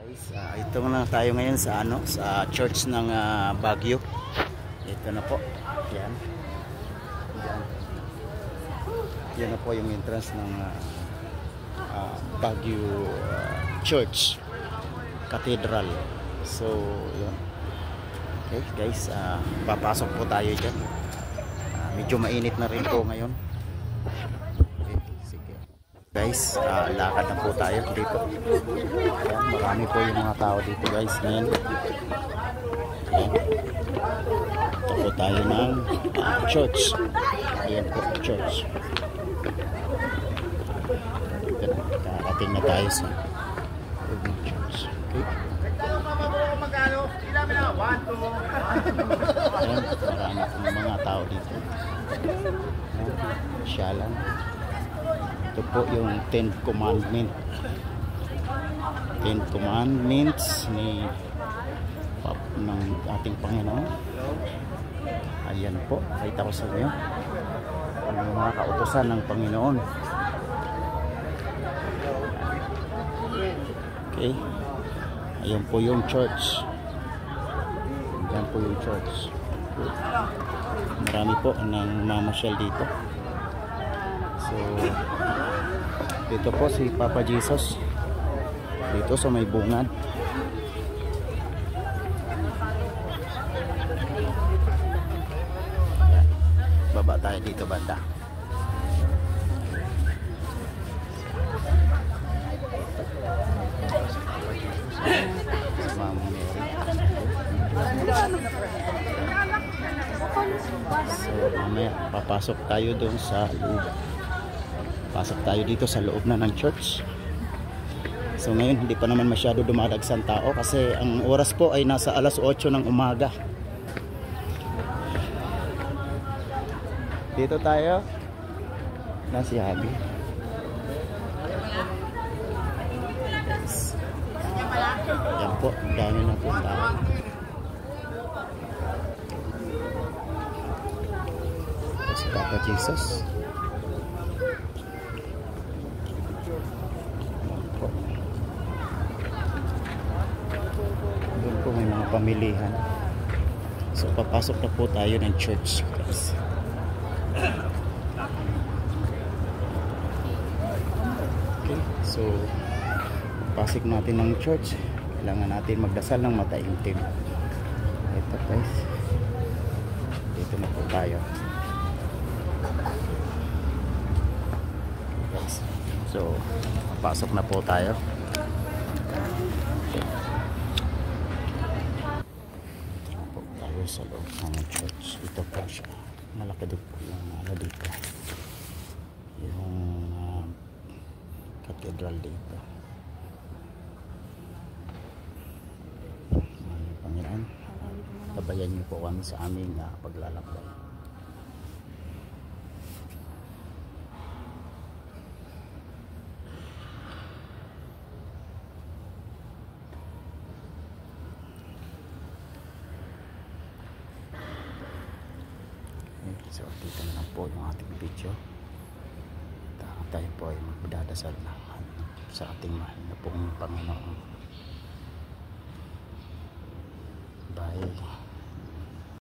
Guys, ito na tayo ngayon sa sa church ng Baguio. Ito na po. Yan. Yan. Yan na po yung entrance ng Baguio Church Cathedral. So, yun. Okay, guys, papasok po tayo diyan. Medyo mainit na rin po ngayon. Okay, sige. Guys, lakad na po tayo dito. Ayan, marami po yung mga tao dito, guys, ngayon. Ayan. Ito po tayo ng church. Ayan po, church. Karating na tayo sa church. Okay. Ayan, marami pong mga tao dito. Ayan, siya lang. Ito po yung 10 commandment. 10 commandments ng ating Panginoon. Ayan po, kita ko sa inyo ang mga kautusan ng Panginoon. Okay, ayan po yung church. Ayan po yung church. Marami po nang mamasyal dito. So, dito po si Papa Jesus dito sa may bungad. Baba tayo dito banda. Ma'am Mary. So, mamaya papasok tayo doon sa loob. Pasok tayo dito sa loob na ng church. So ngayon hindi pa naman masyado dumadagsan tao kasi ang oras po ay nasa alas 8 ng umaga. Dito tayo na si Habi. Yes. Yan po, dami na po tao. Si Papa Jesus. Doon po may mga pamilihan. So papasok na po tayo ng church, guys. Okay, so pasok natin ng church. Kailangan natin magdasal ng mataimtim. Ito, guys. Dito na po tayo. Okay, guys. So papasok na po tayo. Sa loob ng church. Ito po siya. Malaki din po yung dito. Yung cathedral dito. Panginoon, tabayan niyo po kami sa aming paglalakbay. So dito na lang po yung ating video. Tayo po ay magdadasal na sa ating mahal na pong Panginoon. Bye.